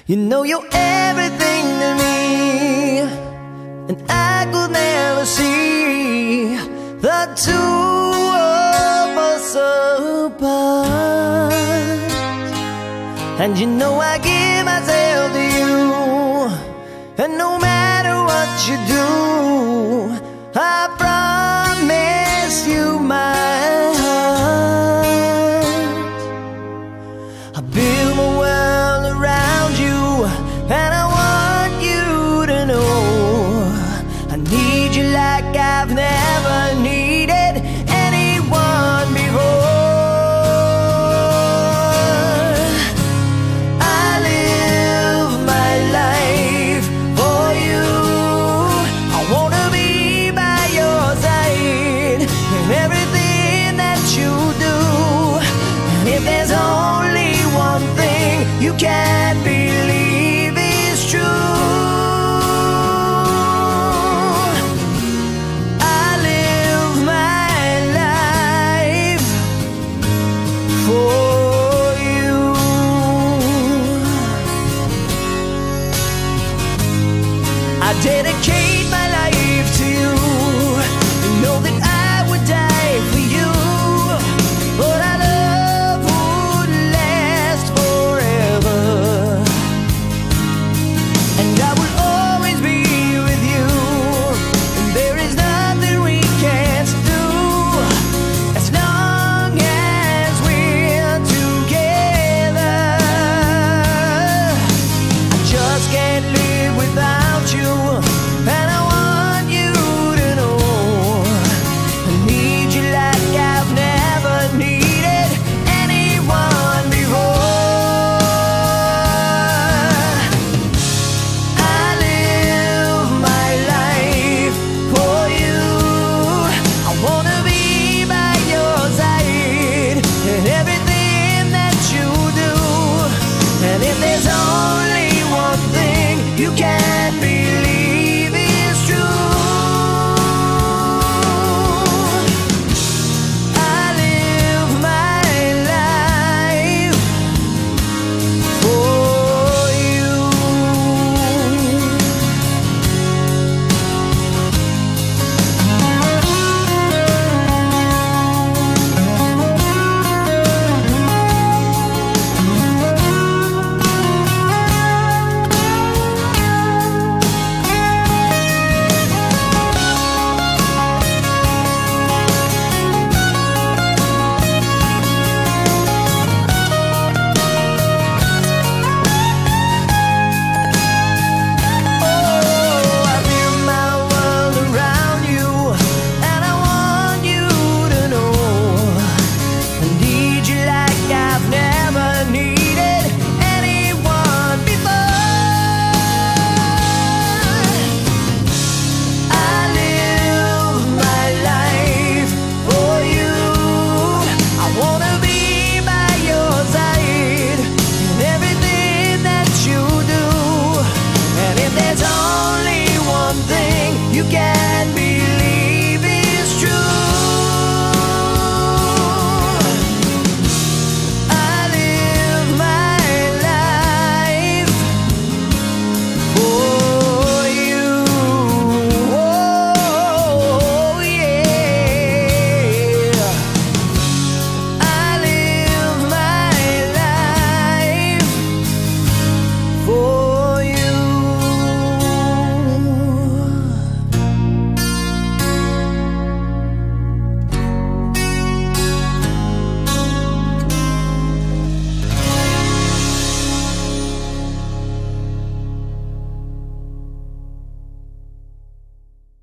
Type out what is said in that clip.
You know you're everything to me, and I could never see the two of us apart. And you know I give myself to you, and no matter what you do, I promise you my heart. I build my world around you, and I want you to know I need you like I've never needed anyone before. I live my life for you. I wanna be by your side in everything that you do. And if there's only one thing you can't believe is true, I live my life for you. I dedicate my life to you. You know that I would die for you, but our love would last forever. And I will always be with you, and there is nothing we can't do as long as we're together. I just can't live without you, and I want you to know I need you like I've never needed anyone before. I live my life for you. I wanna be by your side in everything that you do. And if there's only one thing you can't be